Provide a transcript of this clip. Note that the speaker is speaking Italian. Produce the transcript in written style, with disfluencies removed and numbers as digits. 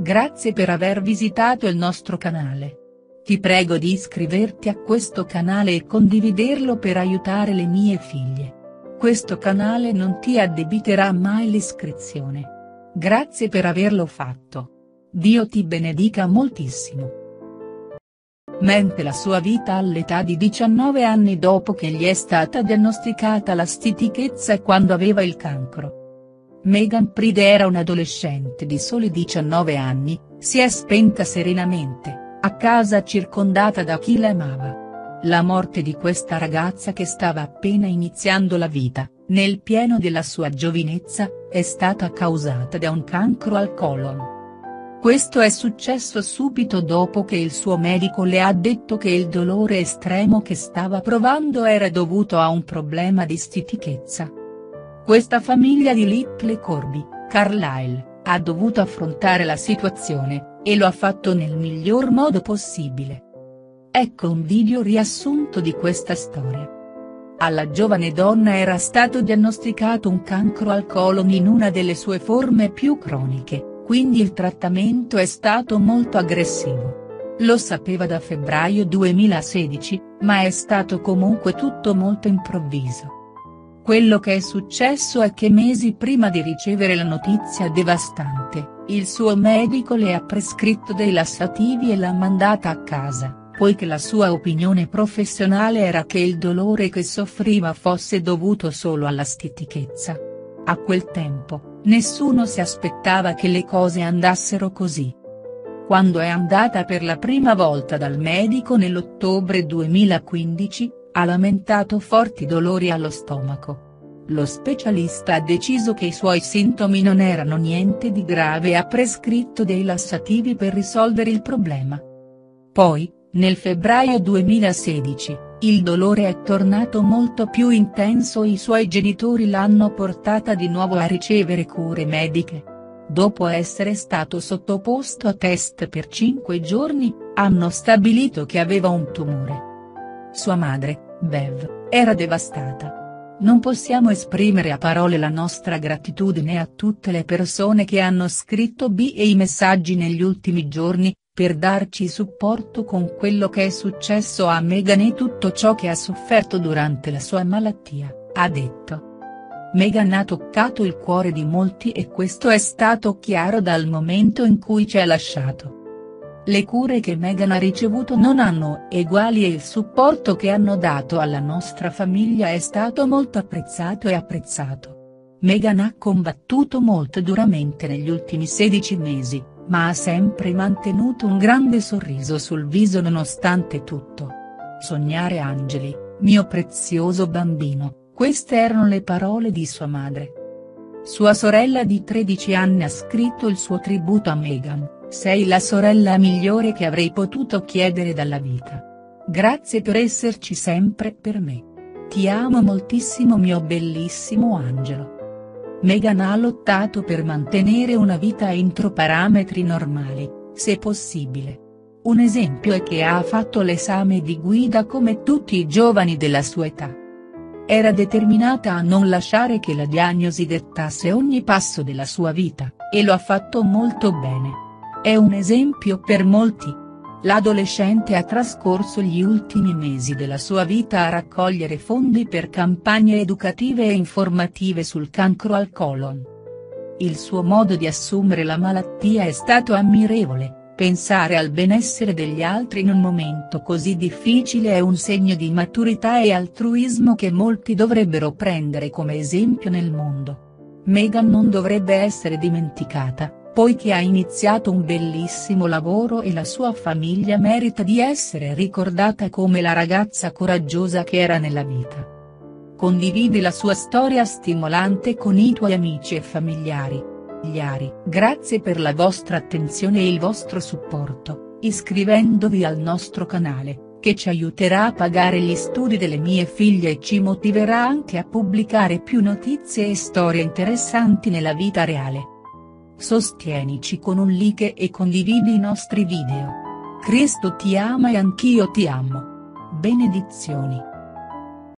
Grazie per aver visitato il nostro canale. Ti prego di iscriverti a questo canale e condividerlo per aiutare le mie figlie. Questo canale non ti addebiterà mai l'iscrizione. Grazie per averlo fatto. Dio ti benedica moltissimo. Mente la sua vita all'età di 19 anni dopo che gli è stata diagnosticata la stitichezza e quando aveva il cancro. Meghan Pride era un'adolescente di soli 19 anni, si è spenta serenamente, a casa circondata da chi la amava. La morte di questa ragazza che stava appena iniziando la vita, nel pieno della sua giovinezza, è stata causata da un cancro al colon. Questo è successo subito dopo che il suo medico le ha detto che il dolore estremo che stava provando era dovuto a un problema di stitichezza. Questa famiglia di Little Corby, Carlisle, ha dovuto affrontare la situazione, e lo ha fatto nel miglior modo possibile. Ecco un video riassunto di questa storia. Alla giovane donna era stato diagnosticato un cancro al colon in una delle sue forme più croniche, quindi il trattamento è stato molto aggressivo. Lo sapeva da febbraio 2016, ma è stato comunque tutto molto improvviso. Quello che è successo è che mesi prima di ricevere la notizia devastante, il suo medico le ha prescritto dei lassativi e l'ha mandata a casa, poiché la sua opinione professionale era che il dolore che soffriva fosse dovuto solo alla stitichezza. A quel tempo, nessuno si aspettava che le cose andassero così. Quando è andata per la prima volta dal medico nell'ottobre 2015, ha lamentato forti dolori allo stomaco. Lo specialista ha deciso che i suoi sintomi non erano niente di grave e ha prescritto dei lassativi per risolvere il problema. Poi, nel febbraio 2016, il dolore è tornato molto più intenso e i suoi genitori l'hanno portata di nuovo a ricevere cure mediche. Dopo essere stato sottoposto a test per 5 giorni, hanno stabilito che aveva un tumore. Sua madre, Bev, era devastata. Non possiamo esprimere a parole la nostra gratitudine a tutte le persone che hanno scritto e i messaggi negli ultimi giorni, per darci supporto con quello che è successo a Meghan e tutto ciò che ha sofferto durante la sua malattia, ha detto. Meghan ha toccato il cuore di molti e questo è stato chiaro dal momento in cui ci ha lasciato. Le cure che Meghan ha ricevuto non hanno eguali e il supporto che hanno dato alla nostra famiglia è stato molto apprezzato e apprezzato. Meghan ha combattuto molto duramente negli ultimi 16 mesi, ma ha sempre mantenuto un grande sorriso sul viso nonostante tutto. Sognare angeli, mio prezioso bambino, queste erano le parole di sua madre. Sua sorella di 13 anni ha scritto il suo tributo a Meghan. Sei la sorella migliore che avrei potuto chiedere dalla vita. Grazie per esserci sempre per me. Ti amo moltissimo mio bellissimo angelo. Meghan ha lottato per mantenere una vita entro parametri normali, se possibile. Un esempio è che ha fatto l'esame di guida come tutti i giovani della sua età. Era determinata a non lasciare che la diagnosi dettasse ogni passo della sua vita, e lo ha fatto molto bene. È un esempio per molti. L'adolescente ha trascorso gli ultimi mesi della sua vita a raccogliere fondi per campagne educative e informative sul cancro al colon. Il suo modo di assumere la malattia è stato ammirevole, pensare al benessere degli altri in un momento così difficile è un segno di maturità e altruismo che molti dovrebbero prendere come esempio nel mondo. Meghan non dovrebbe essere dimenticata, poiché ha iniziato un bellissimo lavoro e la sua famiglia merita di essere ricordata come la ragazza coraggiosa che era nella vita. Condividi la sua storia stimolante con i tuoi amici e familiari. Grazie per la vostra attenzione e il vostro supporto, iscrivendovi al nostro canale, che ci aiuterà a pagare gli studi delle mie figlie e ci motiverà anche a pubblicare più notizie e storie interessanti nella vita reale. Sostienici con un like e condividi i nostri video. Cristo ti ama e anch'io ti amo. Benedizioni.